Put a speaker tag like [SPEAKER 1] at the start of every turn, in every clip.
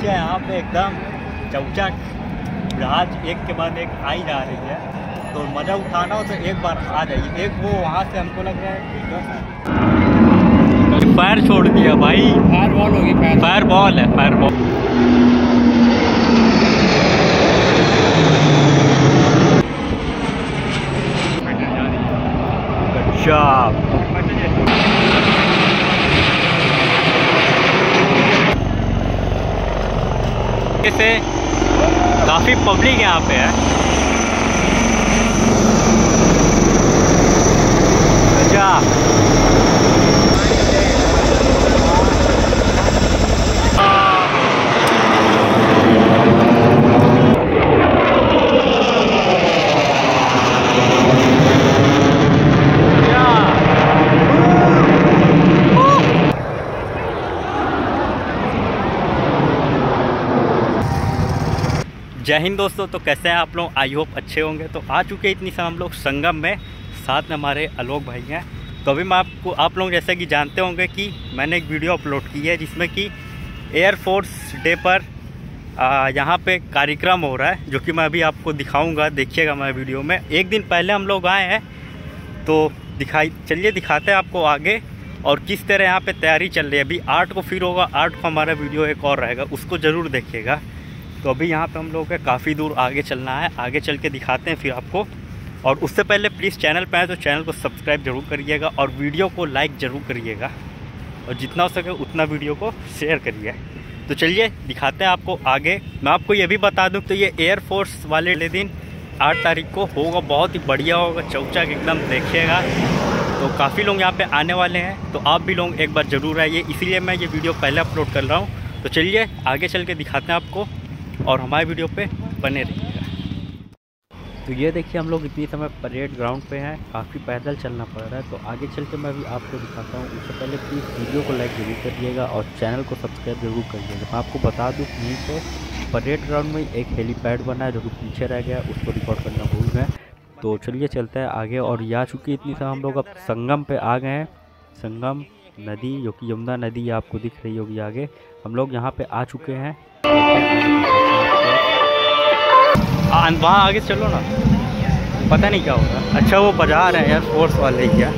[SPEAKER 1] हैं यहाँ पे एकदम चौचक। जहाज एक के बाद एक आ ही जा रही है, तो मज़ा उठाना हो तो एक बार आ जाइए। एक वो वहाँ से हमको लग रहा है फायर छोड़ दिया भाई, फायर बॉल होगी, फायर बॉल है, फायर बॉल। अच्छा से काफी पब्लिक यहाँ पे है। अच्छा जय हिंद दोस्तों, तो कैसे हैं आप लोग? आई होप अच्छे होंगे। तो आ चुके इतनी समय हम लोग संगम में, साथ में हमारे आलोक भाई हैं। तो अभी मैं आप लोग जैसे कि जानते होंगे कि मैंने एक वीडियो अपलोड की है जिसमें कि एयरफोर्स डे पर यहाँ पे कार्यक्रम हो रहा है, जो कि मैं अभी आपको दिखाऊंगा। देखिएगा मैं वीडियो में। एक दिन पहले हम लोग आए हैं, तो चलिए दिखाते हैं आपको आगे और किस तरह यहाँ पे तैयारी चल रही है। अभी 8 को फिर होगा, 8 को हमारा वीडियो एक और रहेगा, उसको ज़रूर देखिएगा। तो अभी यहाँ पे हम लोग को काफ़ी दूर आगे चलना है, आगे चल के दिखाते हैं फिर आपको। और उससे पहले प्लीज़ चैनल पे आए तो चैनल को सब्सक्राइब जरूर करिएगा और वीडियो को लाइक ज़रूर करिएगा, और जितना हो सके उतना वीडियो को शेयर करिए। तो चलिए दिखाते हैं आपको आगे। मैं आपको ये भी बता दूँ तो ये एयरफोर्स वाले दिन 8 तारीख को होगा, बहुत ही बढ़िया होगा, चौचक एकदम, देखिएगा। तो काफ़ी लोग यहाँ पर आने वाले हैं, तो आप भी लोग एक बार ज़रूर आइए, इसीलिए मैं ये वीडियो पहले अपलोड कर रहा हूँ। तो चलिए आगे चल के दिखाते हैं आपको और हमारे वीडियो पे बने रहिएगा। तो ये देखिए हम लोग इतनी समय परेड ग्राउंड पे हैं, काफ़ी पैदल चलना पड़ रहा है। तो आगे चल के मैं भी आपको दिखाता हूँ। उससे पहले प्लीज़ वीडियो को लाइक जरूर करिएगा और चैनल को सब्सक्राइब जरूर करिएगा। मैं आपको बता दूँ यहीं पे परेड ग्राउंड में एक हेलीपैड बना है जो कि पीछे रह गया, उसको रिकॉर्ड करना भूल गए। तो चलिए चलते हैं आगे। और ये आ चुकी इतनी समय हम लोग अब संगम पर आ गए हैं। संगम नदी जो कि यमुना नदी आपको दिख रही होगी आगे, हम लोग यहाँ पर आ चुके हैं। वहाँ आगे चलो ना, पता नहीं क्या होगा। अच्छा वो बाजार है यार, फोर्स वाले क्या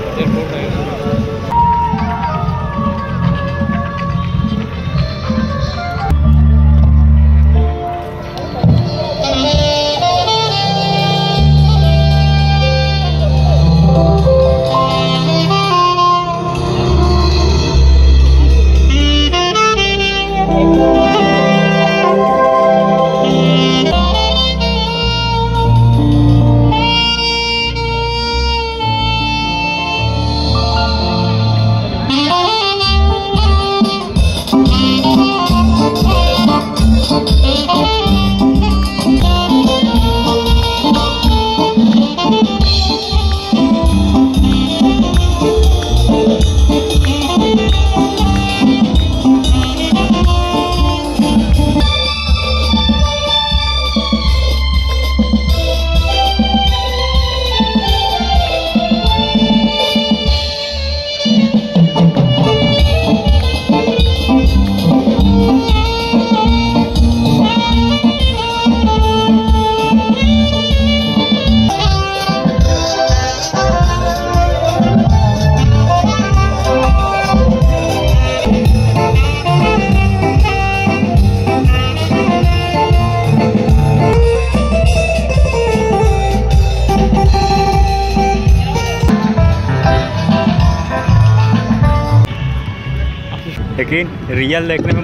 [SPEAKER 1] लेकिन रियल देखने में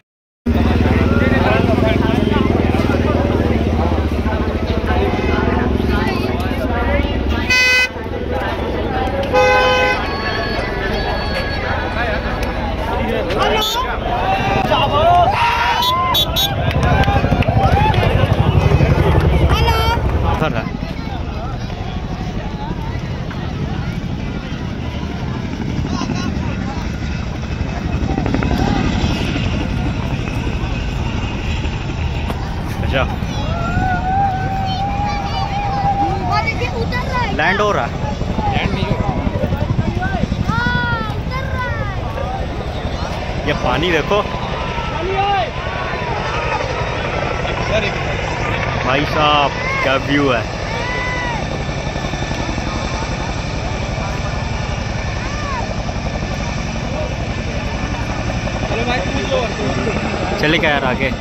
[SPEAKER 1] लैंड हो रहा है, लैंड नहीं हो रहा। ये पानी देखो, भाई साहब क्या व्यू है। चले क्या यार आगे।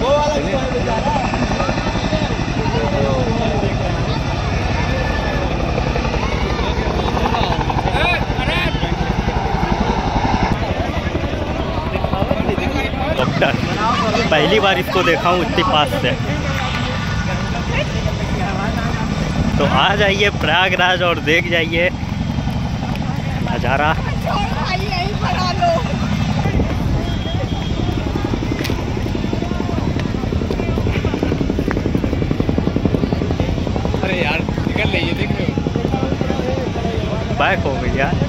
[SPEAKER 1] पहली बार इसको देखा हूँ इतनी पास से। तो आ जाइए प्रयागराज और देख जाइए नज़ारा।
[SPEAKER 2] अरे यार निकल रही है, देख लो
[SPEAKER 1] बैक हो गई यार।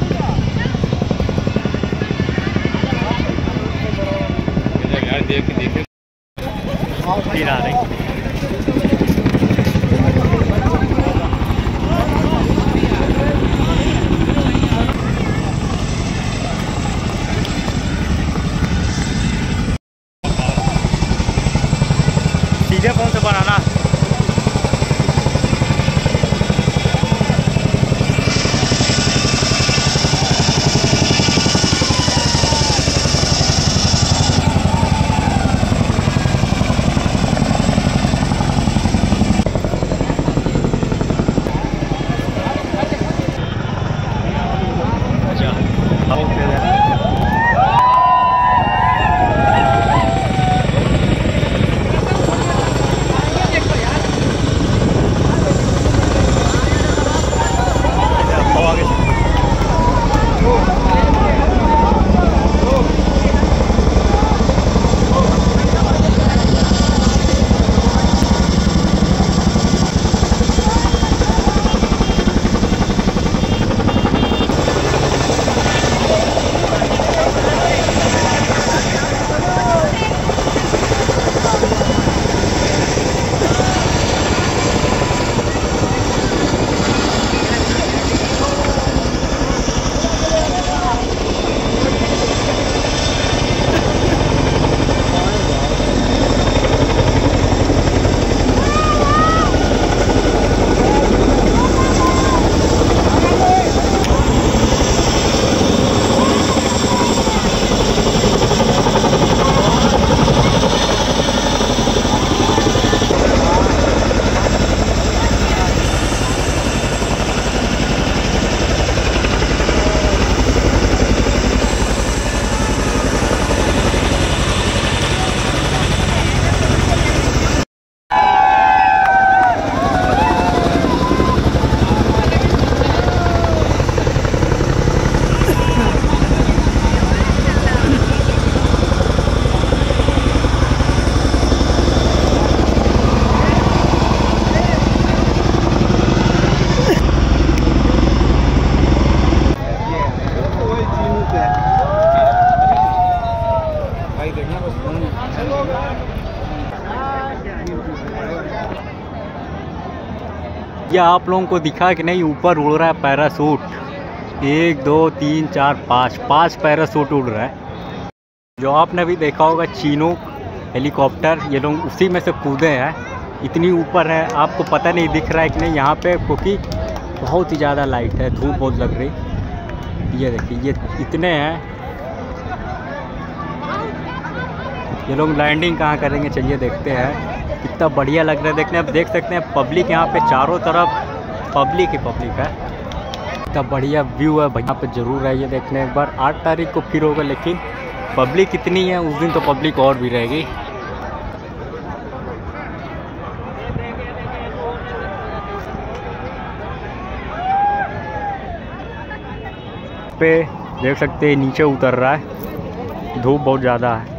[SPEAKER 2] देख
[SPEAKER 1] फिर आ रही। सीधे फोन से बनाना। ये आप लोगों को दिखा कि नहीं, ऊपर उड़ रहा है पैरासूट। 1 2 3 4 5 पैरासूट उड़ रहा है। जो आपने भी देखा होगा चीनूक हेलीकॉप्टर, ये लोग उसी में से कूदे हैं। इतनी ऊपर है, आपको पता नहीं दिख रहा है कि नहीं यहाँ पे, क्योंकि बहुत ही ज़्यादा लाइट है, धूप बहुत लग रही। ये देखिए ये इतने हैं। ये लोग लैंडिंग कहाँ करेंगे, चलिए देखते हैं। कितना बढ़िया लग रहा है देखने। आप देख सकते हैं पब्लिक यहाँ पे चारों तरफ पब्लिक ही पब्लिक है। कितना बढ़िया व्यू है भाई, यहाँ पे जरूर आइए देखने एक बार। 8 तारीख को फिर होगा, लेकिन पब्लिक इतनी है, उस दिन तो पब्लिक और भी रहेगी। पे देख सकते हैं नीचे उतर रहा है, धूप बहुत ज़्यादा है।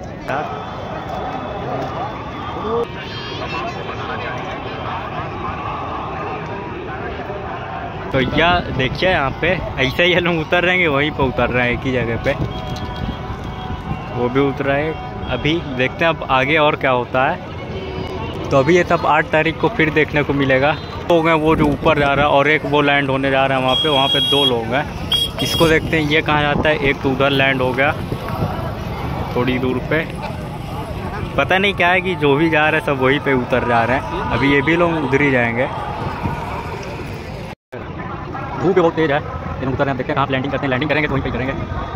[SPEAKER 1] तो यह देखिए यहाँ पे ऐसे ही लोग उतर रहेंगे, वहीं पे उतर रहे हैं एक ही जगह पे, वो भी उतर रहे हैं। अभी देखते हैं अब आगे और क्या होता है। तो अभी ये सब 8 तारीख को फिर देखने को मिलेगा। लोग हैं वो जो ऊपर जा रहा है, और एक वो लैंड होने जा रहा है वहाँ पे 2 लोग हैं। इसको देखते हैं ये कहाँ जाता है। एक तो उधर लैंड हो गया थोड़ी दूर पे, पता नहीं क्या है कि जो भी जा रहे हैं सब वहीं पे उतर जा रहे हैं। अभी ये भी लोग उधर ही जाएंगे। धूप बहुत तेज है, लेकिन उतर रहे हैं। देखते हैं कहाँ लैंडिंग करते हैं। लैंडिंग करेंगे तो वहीं पे करेंगे।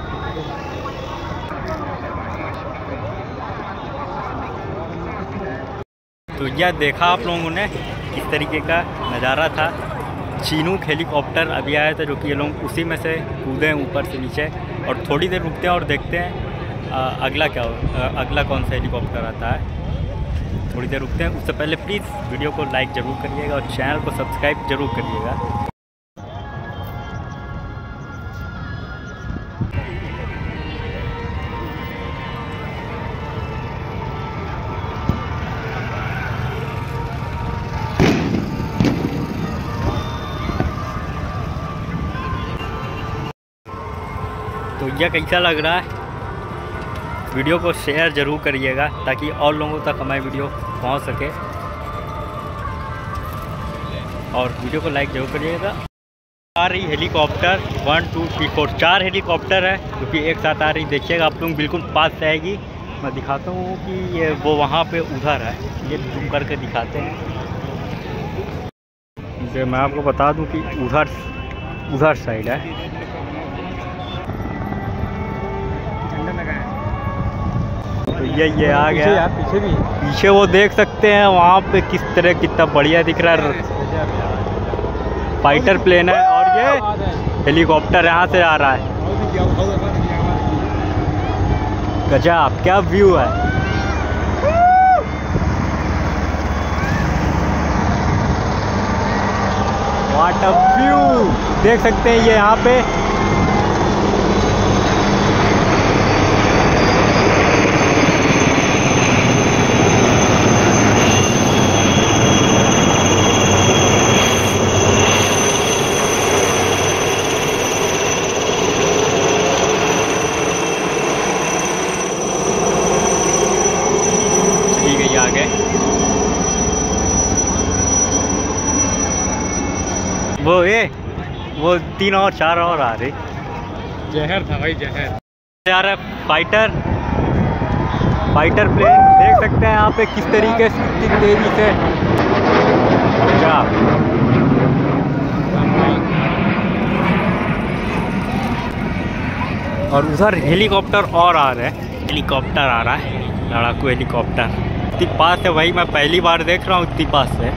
[SPEAKER 1] तो यह देखा आप लोगों ने किस तरीके का नज़ारा था। चिनूक हेलीकॉप्टर अभी आया था, जो कि ये लोग उसी में से कूदे हैं ऊपर से नीचे। और थोड़ी देर रुकते हैं और देखते हैं अगला क्या हो, अगला कौन सा हेलीकॉप्टर आता है। थोड़ी देर रुकते हैं। उससे पहले प्लीज़ वीडियो को लाइक ज़रूर करिएगा और चैनल को सब्सक्राइब ज़रूर करिएगा। तो यह कैसा लग रहा है, वीडियो को शेयर ज़रूर करिएगा ताकि और लोगों तक हमारी वीडियो पहुंच सके। और वीडियो को लाइक ज़रूर करिएगा। आ रही हेलीकॉप्टर 1 2 3 4 4 हेलीकॉप्टर है जो कि एक साथ आ रही। देखिएगा आप लोग बिल्कुल पास से आएगी। मैं दिखाता हूँ कि ये वो वहाँ पे उधर है। ये जूम करके दिखाते हैं। जैसे मैं आपको बता दूँ कि उधर साइड है। तो ये आ गया। पीछे वो देख सकते हैं वहाँ पे किस तरह कितना बढ़िया दिख रहा है। फाइटर प्लेन है और ये हेलीकॉप्टर यहाँ से आ रहा है। गजब क्या व्यू है। व्हाट अ व्यू, देख सकते हैं ये यहाँ पे। आगे वो 3 और 4 और आ रही।
[SPEAKER 2] जहर था भाई, जहर
[SPEAKER 1] आ रहा है। फाइटर प्लेन देख सकते हैं यहाँ पे किस तरीके से, कितनी तेजी से। और उधर हेलीकॉप्टर और आ रहे हैं। हेलीकॉप्टर आ रहा है, लड़ाकू हेलीकॉप्टर। इतनी पास है भाई, मैं पहली बार देख रहा हूँ इतनी पास से।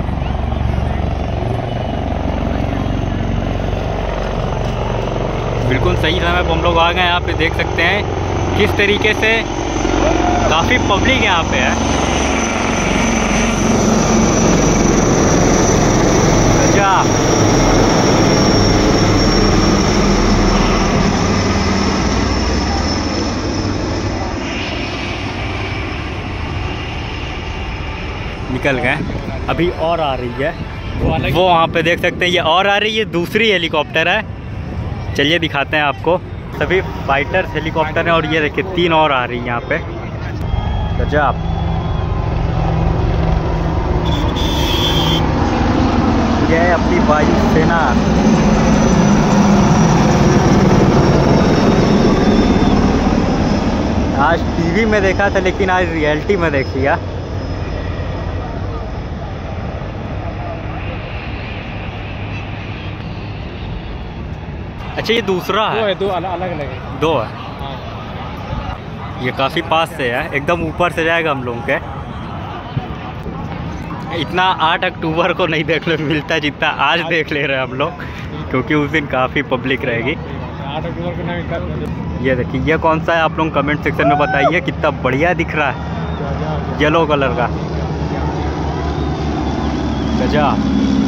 [SPEAKER 1] बिल्कुल सही समय पर हम लोग आ गए। यहाँ पे देख सकते हैं किस तरीके से काफ़ी पब्लिक यहाँ पे है। अच्छा निकल गए। अभी और आ रही है वो वहाँ पे देख सकते हैं। ये और आ रही है, दूसरी हेलीकॉप्टर है। चलिए दिखाते हैं आपको। सभी फाइटर हेलीकॉप्टर हैं और ये देखिए 3 और आ रही है यहाँ पे। गजब। ये है अपनी वायुसेना। आज टीवी में देखा था लेकिन आज रियलिटी में देख लिया। अच्छा ये दूसरा है।
[SPEAKER 2] दो अलग अलग है।
[SPEAKER 1] 2 है। ये काफ़ी पास से है, एकदम ऊपर से जाएगा हम लोगों के। इतना 8 अक्टूबर को नहीं देखने मिलता जितना आज देख ले रहे हैं हम लोग, क्योंकि उस दिन काफ़ी पब्लिक रहेगी।
[SPEAKER 2] 8 अक्टूबर को नहीं।
[SPEAKER 1] ये देखिए ये कौन सा है, आप लोग कमेंट सेक्शन में बताइए। कितना बढ़िया दिख रहा है, येलो कलर का। गजब।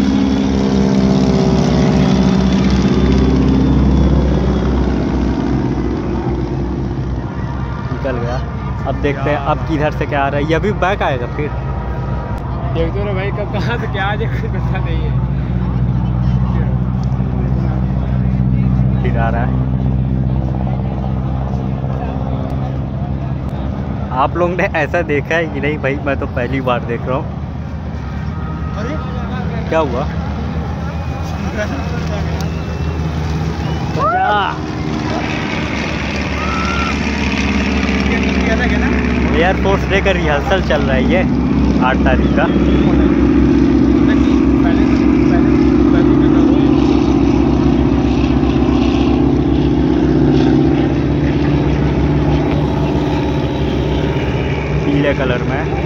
[SPEAKER 1] निकल गया। अब देखते हैं अब किधर से क्या आ रहा है। ये भी बैक आएगा फिर।
[SPEAKER 2] देख दो ना भाई, कब कहाँ से क्या आ जाए कुछ पता नहीं है।
[SPEAKER 1] फिर आ रहा है। आप लोग ने ऐसा देखा है कि नहीं भाई? मैं तो पहली बार देख रहा हूँ। क्या हुआ?
[SPEAKER 2] अलग है ना।
[SPEAKER 1] एयरफोर्स डे का रिहर्सल चल रहा है ये 8 तारीख का। पीले कलर में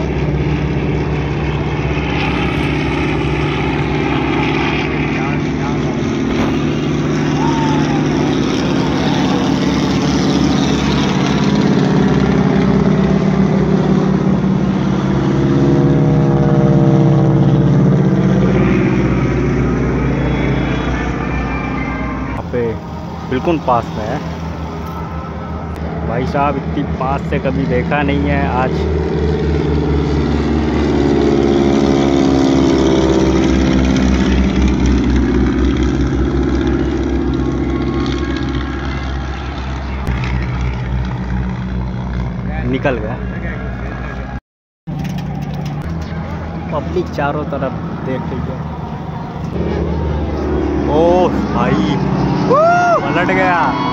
[SPEAKER 1] बिल्कुल पास में है भाई साहब। इतनी पास से कभी देखा नहीं है आज। निकल गया। पब्लिक चारों तरफ देख रही है। ओह भाई पलट गया।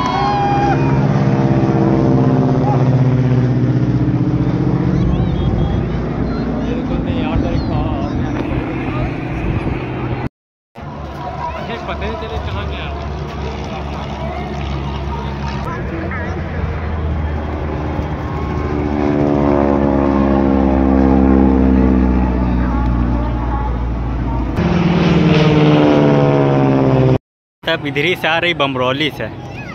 [SPEAKER 2] पता नहीं चले कहाँ गया।
[SPEAKER 1] अब इधर ही से आ रही बमरौली से।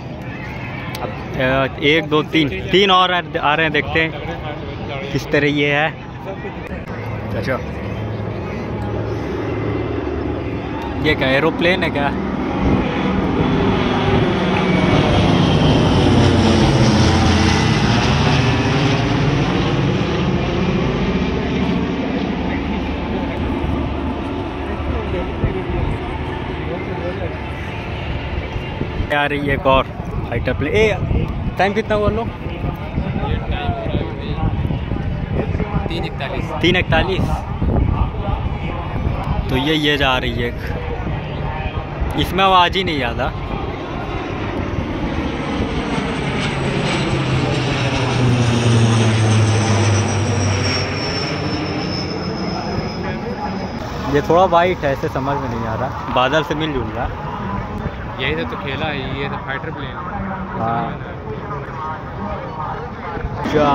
[SPEAKER 1] अब 1 2 3 और आ रहे हैं। देखते हैं किस तरह ये है। अच्छा ये क्या एरोप्लेन है क्या? आ रही है एक और फाइटर प्लेन। टाइम कितना हुआ लो? 3:41। तो ये जा रही है। इसमें आवाज़ ही नहीं आता। ये थोड़ा वाइट है, ऐसे समझ में नहीं आ रहा। बादल से मिल जुल रहा।
[SPEAKER 2] यही तो खेला है, ये तो फाइटर प्लेन।
[SPEAKER 1] हाँ क्या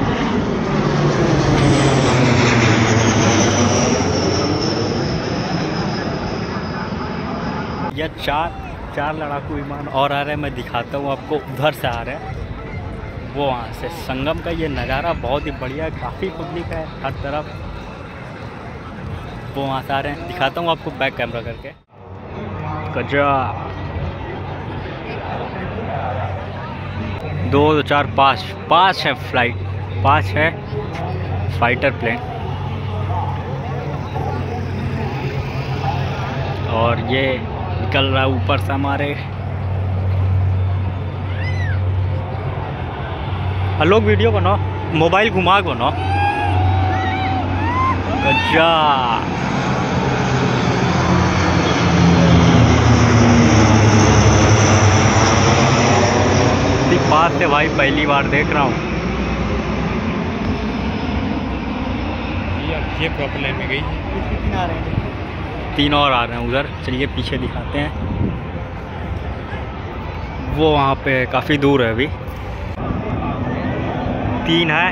[SPEAKER 1] ये चार लड़ाकू विमान और आ रहे हैं। मैं दिखाता हूँ आपको। उधर से आ रहे हैं वो वहाँ से। संगम का ये नज़ारा बहुत ही बढ़िया है। काफ़ी पब्लिक है हर तरफ। वो वहाँ से आ रहे हैं। दिखाता हूँ आपको बैक कैमरा करके। गजब 2 4 5 है फ्लाइट। 5 है फाइटर प्लेन। और ये निकल रहा है ऊपर से हमारे। लोग वीडियो बनाओ, मोबाइल घुमा बनाओ। गजब पास से भाई पहली बार देख रहा हूँ।
[SPEAKER 2] ये प्रॉपर लाइन में गई। कितने आ रहे हैं?
[SPEAKER 1] 3 और आ रहे हैं उधर। चलिए पीछे दिखाते हैं। वो वहाँ पे काफ़ी दूर है अभी। 3 है।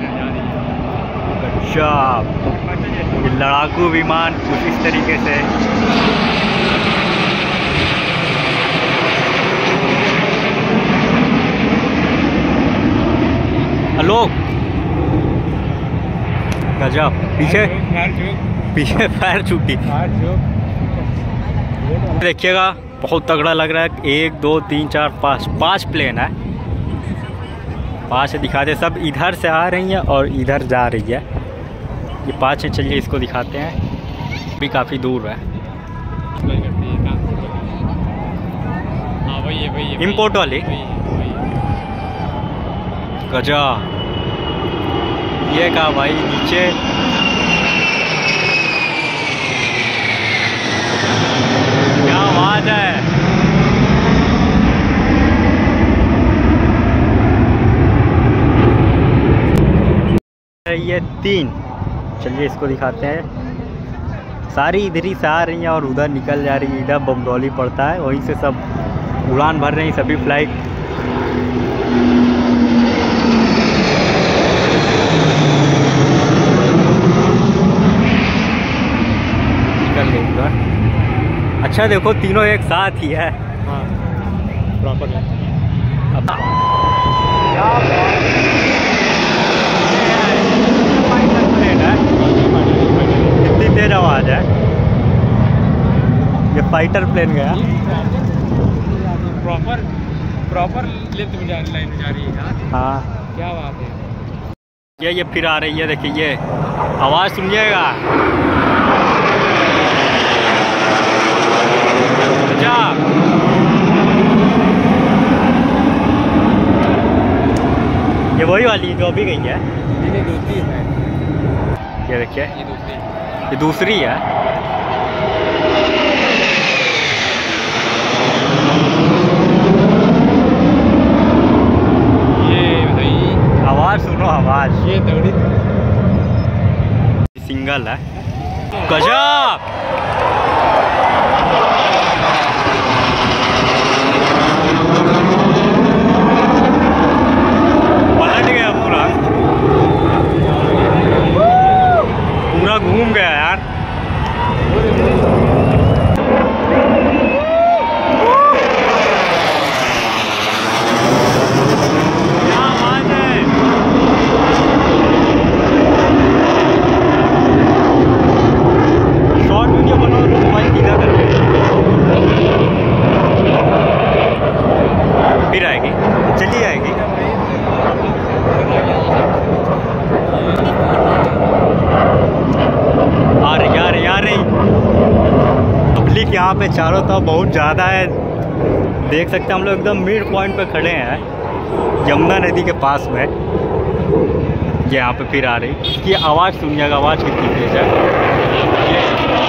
[SPEAKER 1] अच्छा ये लड़ाकू विमान कुछ इस तरीके से। लोग गजब पीछे फायर चुकी। देखिएगा बहुत तगड़ा लग रहा है। 1 2 3 4 5 प्लेन है। 5 से दिखाते। सब इधर से आ रही हैं और इधर जा रही है। ये 5 है। चलिए इसको दिखाते हैं। भी काफ़ी दूर है। इम्पोर्ट वाली। गजब ये कहा भाई नीचे। क्या आवाज है। ये 3, चलिए इसको दिखाते हैं। सारी इधर ही से आ रही हैं और उधर निकल जा रही है। इधर बमडौली पड़ता है, वहीं से सब उड़ान भर रही हैं सभी फ्लाइट। निकल गई उधर। अच्छा देखो तीनों एक साथ ही है।
[SPEAKER 2] हाँ प्रॉपर है।
[SPEAKER 1] कितनी तेज आवाज है। ये फाइटर प्लेन गया।
[SPEAKER 2] प्रॉपर लेंथ में लाइन में जा रही है।
[SPEAKER 1] हाँ
[SPEAKER 2] क्या बात है।
[SPEAKER 1] ये फिर आ रही है, देखिए ये आवाज सुनिएगा। ये वही वाली जो अभी गई है।
[SPEAKER 2] ये दूसरी है।
[SPEAKER 1] ये देखिए ये दूसरी है।
[SPEAKER 2] ये भाई
[SPEAKER 1] आवाज सुनो, आवाज
[SPEAKER 2] ये दौड़ी
[SPEAKER 1] सिंगल है। गजब। पलट गया पूरा घूम गया यार। क्या बात है। शॉर्ट वीडियो बनाओ तो मोबाइल सीधा करके फिर आएगी, चली आएगी। आ रही पब्लिक यहाँ पे चारों तरफ बहुत ज़्यादा है। देख सकते हैं हम लोग एकदम मिड पॉइंट पे खड़े हैं यमुना नदी के पास में। ये यहाँ पे फिर आ रही। इसकी आवाज़ सुनिएगा, आवाज़ कितनी तेज है।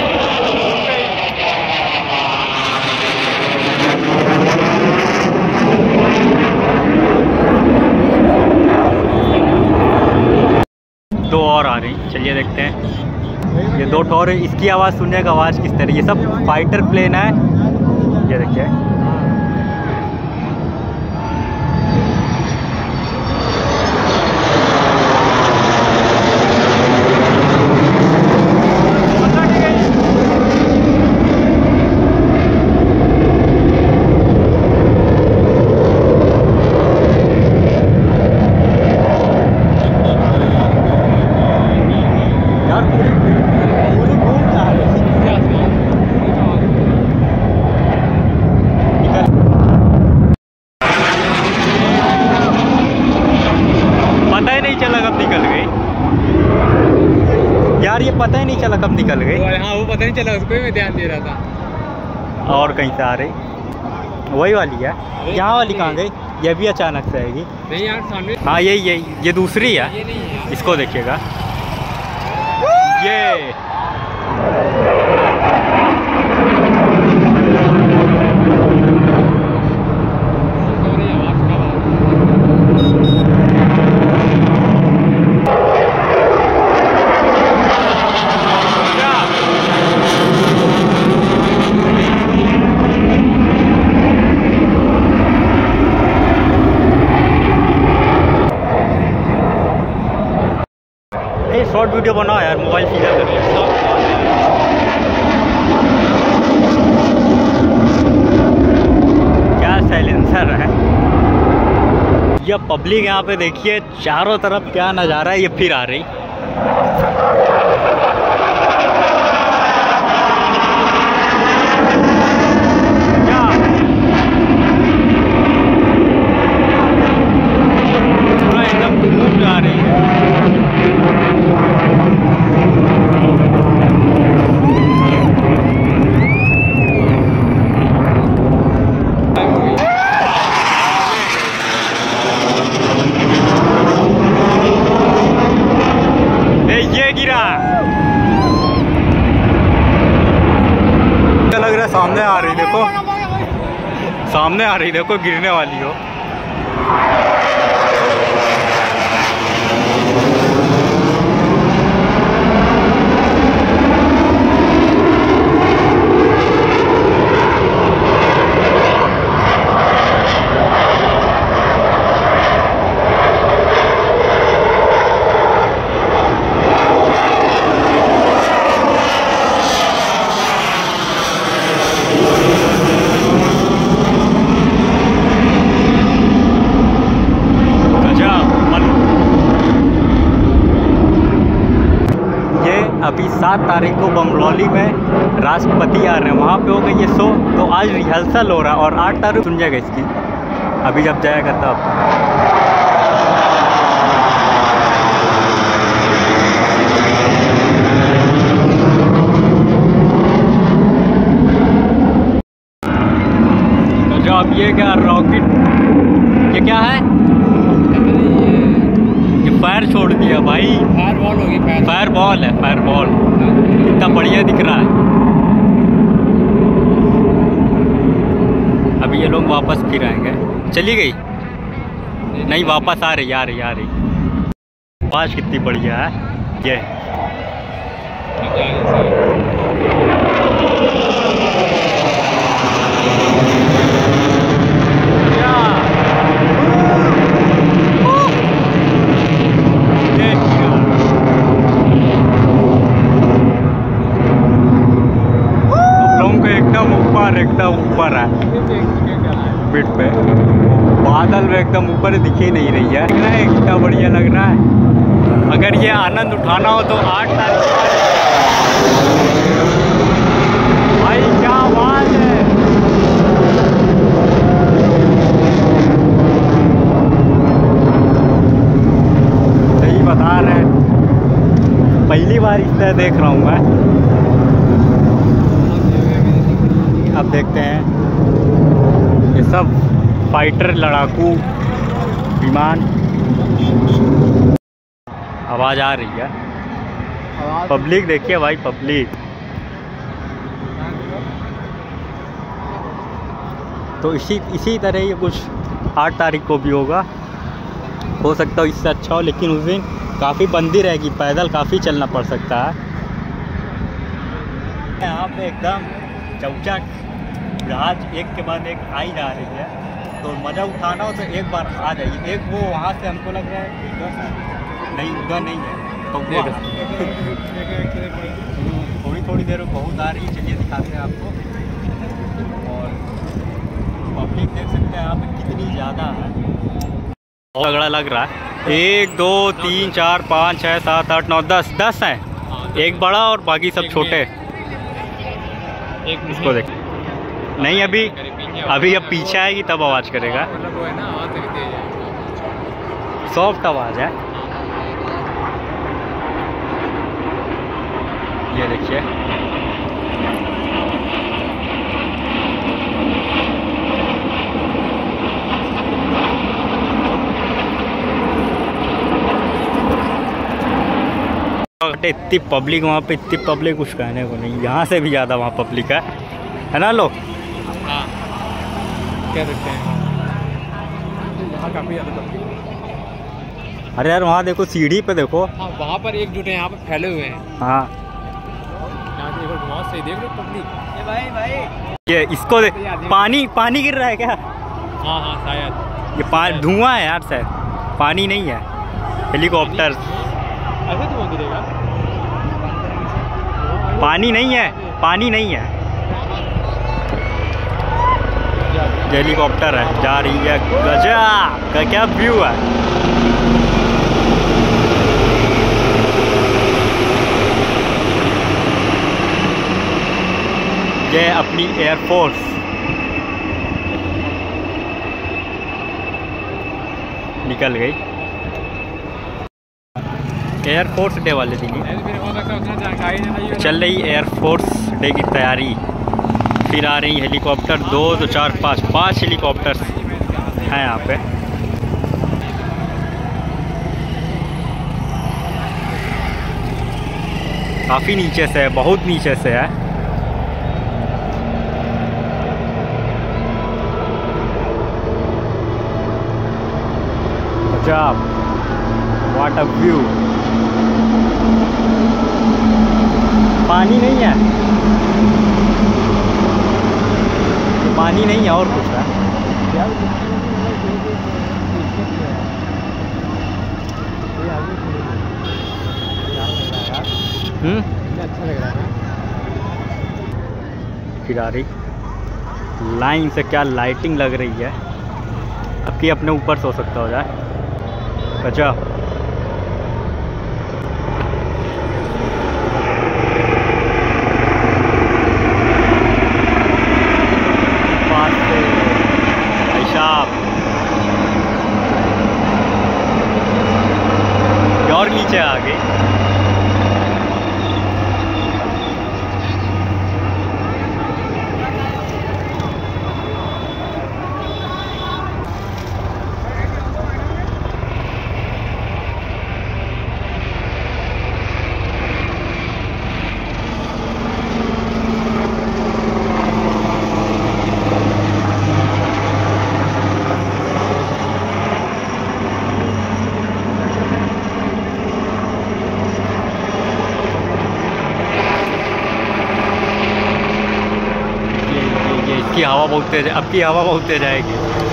[SPEAKER 1] दो और आ रही, चलिए देखते हैं। ये दो ठोर, इसकी आवाज़ सुनने का आवाज़ किस तरह। ये सब फाइटर प्लेन है। ये देखिए यार, ये पता ही नहीं चला कब निकल गई।
[SPEAKER 2] हाँ वो पता नहीं चला, उसको ही मैं ध्यान दे रहा था।
[SPEAKER 1] और कहीं से आ रही, वही वाली है। यहाँ वाली कहाँ गई? ये भी अचानक से आएगी।
[SPEAKER 2] नहीं यार सामने।
[SPEAKER 1] हाँ यही ये दूसरी है।
[SPEAKER 2] ये नहीं है।
[SPEAKER 1] इसको देखिएगा ये। शॉर्ट वीडियो बनाओ यार, मोबाइल सीधा कर। क्या साइलेंसर है। ये पब्लिक यहाँ पे देखिए चारों तरफ क्या नज़ारा है। ये फिर आ रही। पूरा एकदम घूम जा रही है। लग रहा है सामने आ रही, देखो सामने आ रही, देखो गिरने वाली हो। अभी 7 तारीख को बमरौली में राष्ट्रपति आ रहे हैं, वहाँ पे हो गई ये शो। तो आज रिहर्सल हो रहा है और 8 तारीख सुन जाएगा इसकी, अभी जब जाएगा तब। जो अब ये क्या रॉकेट, ये क्या है? ये फायर छोड़ दिया भाई,
[SPEAKER 2] फायर बॉल होगी,
[SPEAKER 1] फायर बॉल है, फायर बॉल। कितना बढ़िया दिख रहा है। अभी ये लोग वापस फिर आएंगे। चली गई? नहीं, वापस आ रही, आ रही, आ रही। आवाज कितनी बढ़िया है ये। एकदम ऊपर है पीठ पे, बादल में एकदम ऊपर दिखे नहीं रही है। कितना बढ़िया लग रहा है। अगर ये आनंद उठाना हो तो 8 तारीख भाई, क्या बात है। सही बता रहे, पहली बार इस तरह देख रहा हूँ मैं। अब देखते हैं, ये सब फाइटर, लड़ाकू विमान। आवाज़ आ रही है, पब्लिक देखिए भाई, पब्लिक। तो इसी तरह ये कुछ 8 तारीख को भी होगा। हो सकता है इससे अच्छा हो, लेकिन उस दिन काफ़ी बंदी रहेगी, पैदल काफ़ी चलना पड़ सकता है। यहाँ पे एकदम चौचक जहाज एक के बाद एक आई जा रही है, तो मज़ा उठाना हो तो एक बार आ जाइए। एक वो वहाँ से हमको लग रहा है इधर नहीं, उधर नहीं है, तो थोड़ी देर में बहुत आ रही है। चलिए दिखाते हैं आपको। और पब्लिक देख सकते हैं यहाँ पे कितनी ज़्यादा है, बहुत तगड़ा लग रहा है। 1 2 3 4 5 6 7 8 9 10 हैं, एक बड़ा और बाकी सब छोटे। इसको देख, नहीं अभी अब पीछे आएगी तब आवाज़ करेगा। सॉफ्ट आवाज़ है। ये देखिए, इतनी पब्लिक वहाँ पे, इतनी पब्लिक कुछ कहने को नहीं। यहाँ से भी ज़्यादा वहाँ पब्लिक है ना लोग।
[SPEAKER 2] हाँ, क्या देखते हैं, यहाँ काफ़ी ज़्यादा पब्लिक।
[SPEAKER 1] अरे यार वहाँ देखो, सीढ़ी पे देखो।
[SPEAKER 2] हाँ, वहाँ पर एकजुट है, यहाँ पर फैले हुए हैं।
[SPEAKER 1] हाँ,
[SPEAKER 2] यहाँ देखो, बहुत सही देख लो पब्लिक। ये भाई
[SPEAKER 1] ये इसको पानी गिर रहा है क्या?
[SPEAKER 2] हाँ हाँ, शायद
[SPEAKER 1] ये धुआं है यार, शायद पानी नहीं है। हेलीकॉप्टर,
[SPEAKER 2] ऐसे धुआं गिरेगा?
[SPEAKER 1] पानी नहीं है, पानी नहीं है। हेलीकॉप्टर है, जा रही है। गजब का क्या व्यू है। ये अपनी एयरफोर्स निकल गई। एयरफोर्स डे वाले दिन चल रही एयरफोर्स डे की तैयारी। फिर आ रही हेलीकॉप्टर, 2 2 4 5 हेलीकॉप्टर्स हैं यहाँ पे। काफ़ी नीचे से है, बहुत नीचे से है। गजब, व्हाट अ व्यू। पानी नहीं है, पानी नहीं है और कुछ है।
[SPEAKER 2] अच्छा लग रहा है।
[SPEAKER 1] खिलाड़ी लाइन से क्या लाइटिंग लग रही है। अब कि अपने ऊपर सो सकता हो जाए। गजब। की हवा बहुत तेज है, अब की हवा बहुत तेज आएगी।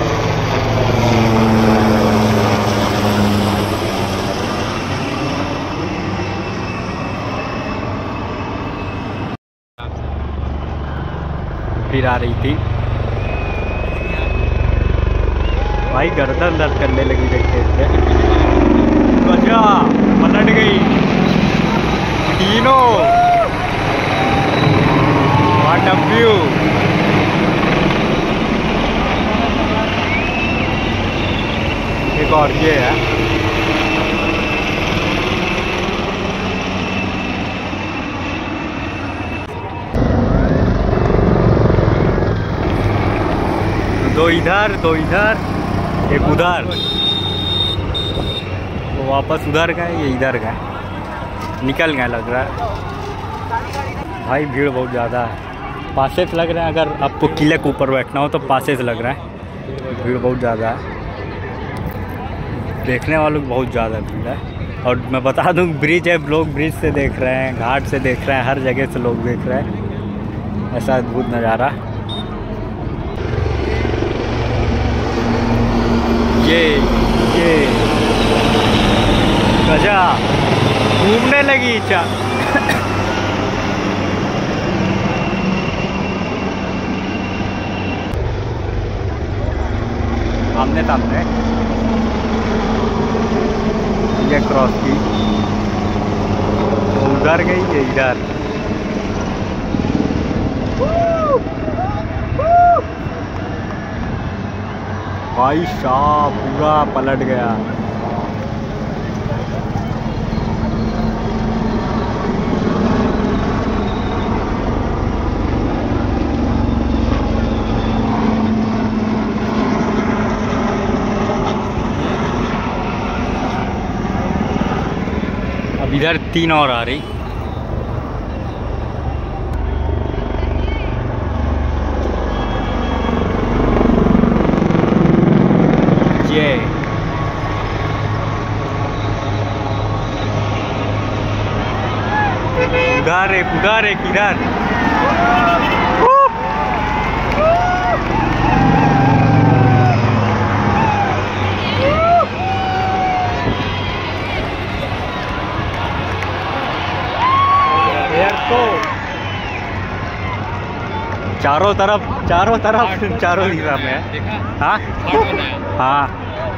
[SPEAKER 1] फिर आ रही थी भाई, गर्दन दर्द करने लगी देखते थे। अच्छा पलट गई तीनों। What a view. एक और ये है, दो इधर दो इधर, एक उधर। वो वापस उधर गए, ये इधर गए, निकल गए लग रहा है। भाई भीड़ बहुत ज़्यादा है, पासेस लग रहे हैं। अगर आपको किले के ऊपर बैठना हो तो पासेस लग रहा है। भीड़ बहुत ज़्यादा है, देखने वालों की बहुत ज़्यादा भीड़ है। और मैं बता दूं, ब्रिज है, लोग ब्रिज से देख रहे हैं, घाट से देख रहे हैं, हर जगह से लोग देख रहे हैं। ऐसा अद्भुत नज़ारा। ये गजा घूमने लगी चा। आमने सामने ये क्रॉस की, तो उधर गई, ये इधर। भाई साहब पूरा पलट गया। अब इधर 3 और आ रही। ये उधर एक इधर। चारों तरफ चारों दिशा में है। हाँ हाँ,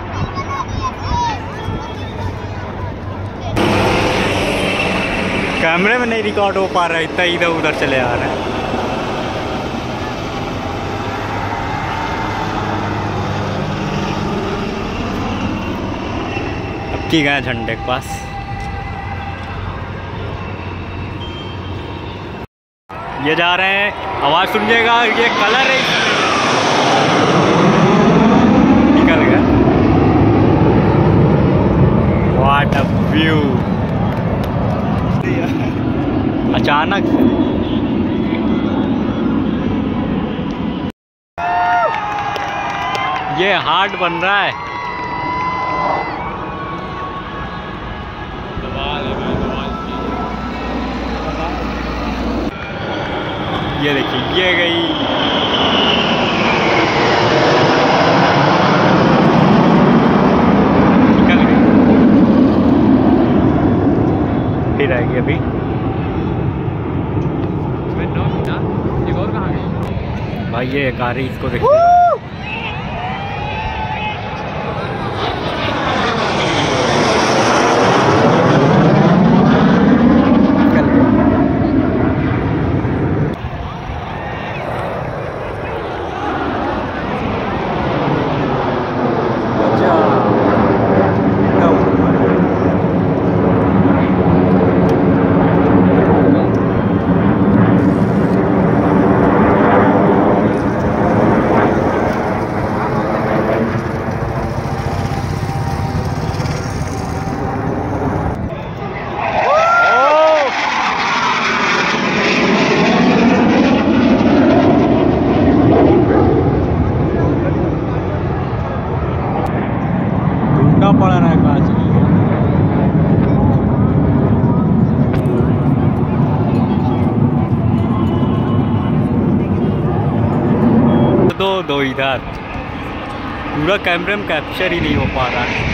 [SPEAKER 1] कैमरे में नहीं रिकॉर्ड हो पा रहा है, इतना इधर उधर चले आ रहे हैं। अब की गए झंडे के पास। ये जा रहे हैं, आवाज़ सुनिएगा, ये कलर है, निकल गया। What a view. अचानक से ये हार्ट बन रहा है। ये देखिए, ये गई। निकल गई, फिर आएगी अभी। एक और कहाँ गई भाई? ये एक आ रही, इसको देखिए। दो इधर, पूरा कैमरे में कैप्चर ही नहीं हो पा रहा है।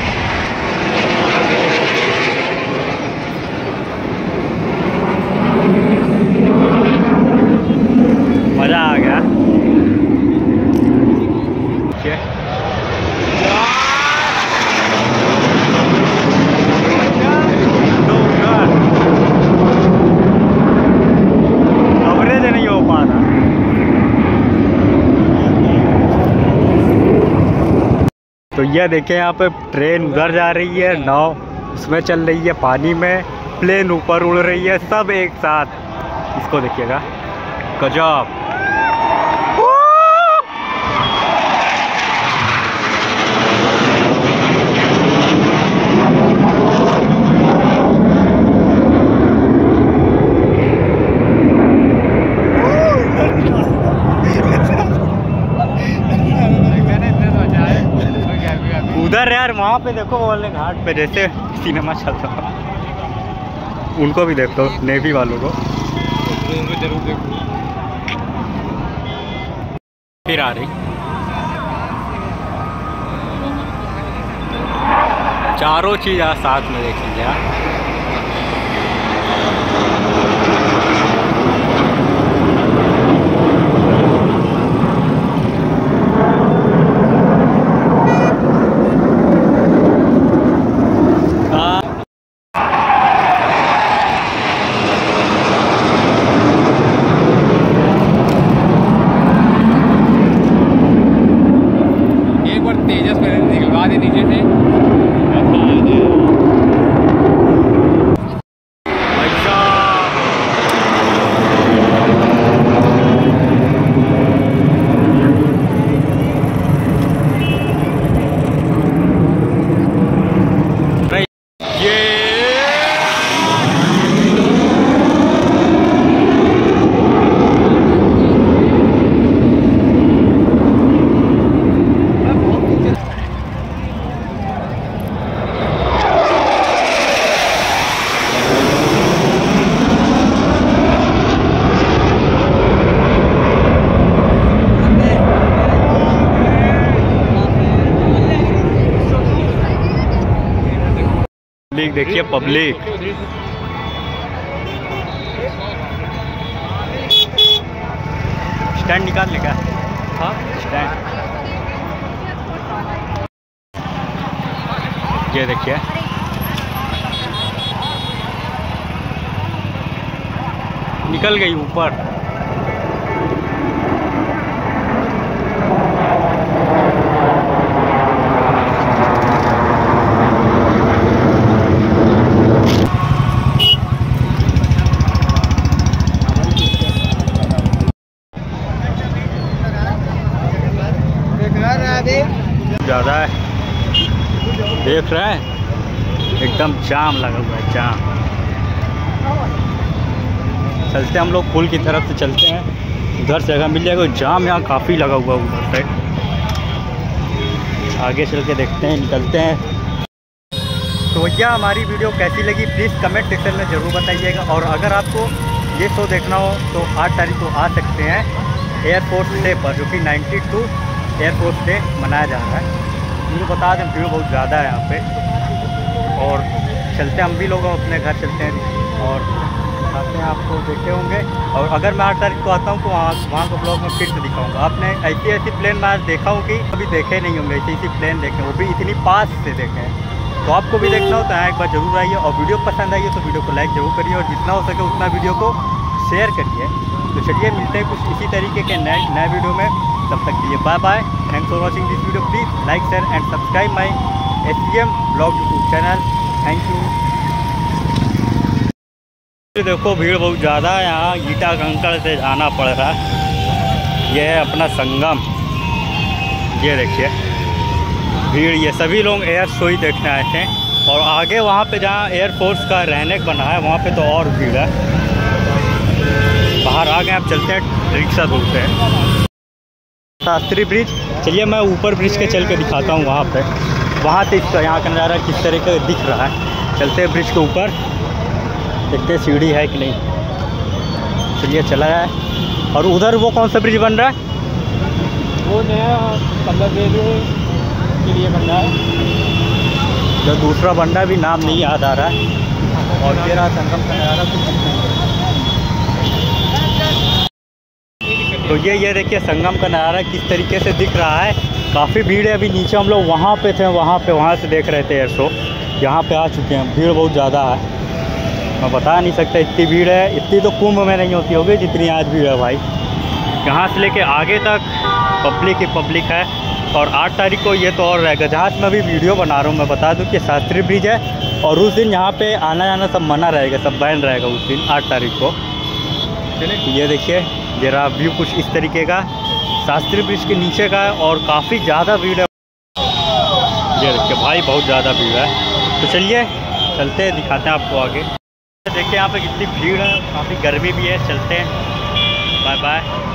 [SPEAKER 1] मज़ा आ गया। कवरेज नहीं हो पा रहा। तो यह देखें, यहाँ पे ट्रेन उधर जा रही है, नाव उसमें चल रही है पानी में, प्लेन ऊपर उड़ रही है, सब एक साथ। इसको देखिएगा, गजब। उधर यार वहाँ पे देखो, वो वाले घाट पे जैसे सिनेमा चल रहा, उनको भी देखो, नेवी वालों को।
[SPEAKER 2] जरूर देखो।
[SPEAKER 1] फिर आ रही चारों चीज़ आज साथ में देखेंगे यार।
[SPEAKER 2] तेजस पे निकलवा दे नीचे से।
[SPEAKER 1] पब्लिक देखिए, पब्लिक स्टैंड निकाल लेगा। हाँ स्टैंड, ये देखिए निकल गई ऊपर। ज़्यादा है, देख रहे हैं एकदम जाम लगा हुआ है, जाम। चलते हम लोग पुल की तरफ से चलते हैं, उधर से जगह मिल जाएगा। जाम यहाँ काफ़ी लगा हुआ है उधर से, आगे चल के देखते हैं, निकलते हैं। तो भैया हमारी वीडियो कैसी लगी प्लीज़ कमेंट सेक्शन में ज़रूर बताइएगा। और अगर आपको ये शो देखना हो तो 8 तारीख को आ सकते हैं एयरफोर्स डे पर, जो कि 92 एयरफोर्स डे मनाया जा रहा है। मुझे बता दें भीड़ बहुत ज़्यादा है यहाँ पे, और चलते हम भी लोग अपने घर चलते हैं और दिखाते हैं आपको, देखे होंगे। और अगर मैं 8 तारीख को आता हूँ तो वहाँ को ब्लॉग में फिर से दिखाऊंगा। आपने ऐसी प्लेन मैं आज देखा हूँ कि अभी देखे नहीं होंगे, ऐसी प्लेन देखे, वो भी इतनी पास से देखे हैं। तो आपको भी देखना हो तो यहाँ एक बार जरूर आइए, और वीडियो पसंद आई है तो वीडियो को लाइक जरूर करिए, और जितना हो सके उतना वीडियो को शेयर करिए। तो चलिए मिलते हैं कुछ इसी तरीके के नए वीडियो में, तब तक के लिए bye bye. Thanks for watching this video, please like share and subscribe my SCM blog YouTube channel. Thank you. देखो भीड़ बहुत ज़्यादा है यहाँ, ईटा कंकड़ से जाना पड़ रहा है। यह है अपना संगम, ये देखिए भीड़। ये सभी लोग एयर शो ही देखने आए थे, और आगे वहाँ पे जहाँ एयरफोर्स का रहने बना है वहाँ पे तो और भीड़ है। बाहर आ गए, आप चलते हैं, रिक्शा ढूंढते हैं। शास्त्री ब्रिज, चलिए मैं ऊपर ब्रिज के चल के दिखाता हूँ वहाँ पे, वहाँ से इसका यहाँ का नज़ारा किस तरह का दिख रहा है। चलते हैं ब्रिज के ऊपर, देखते हैं सीढ़ी है कि नहीं। चलिए चला जाए। और उधर वो कौन सा ब्रिज बन रहा है,
[SPEAKER 2] वो नया 15 के लिए बन रहा है।
[SPEAKER 1] जो दूसरा बंदा भी नाम नहीं याद आ रहा है। और ये रहा संगम का नज़ारा कुछ नहीं। तो ये देखिए संगम का नज़ारा किस तरीके से दिख रहा है। काफ़ी भीड़ है। अभी नीचे हम लोग वहाँ पे थे, वहाँ से देख रहे थे एयर शो। यहाँ पे आ चुके हैं। भीड़ बहुत ज़्यादा है, मैं बता नहीं सकता इतनी भीड़ है। इतनी तो कुंभ में नहीं होती होगी जितनी आज भीड़ है भाई। यहाँ से लेके आगे तक पब्लिक ही पब्लिक है। और 8 तारीख को ये तो और रहेगा। जहाँ से मैं अभी वीडियो बना रहा हूँ, मैं बता दूँ कि शास्त्री ब्रिज है और उस दिन यहाँ पे आना जाना सब मना रहेगा, सब बैन रहेगा उस दिन 8 तारीख को। ये देखिए जरा व्यू कुछ इस तरीके का शास्त्री ब्रिज के नीचे का है और काफ़ी ज़्यादा भीड़ है। ये देखिए भाई बहुत ज़्यादा भीड़ है। तो चलिए चलते हैं, दिखाते हैं आपको आगे। देखिए यहाँ पे कितनी भीड़ है, काफ़ी गर्मी भी है। चलते हैं, बाय बाय।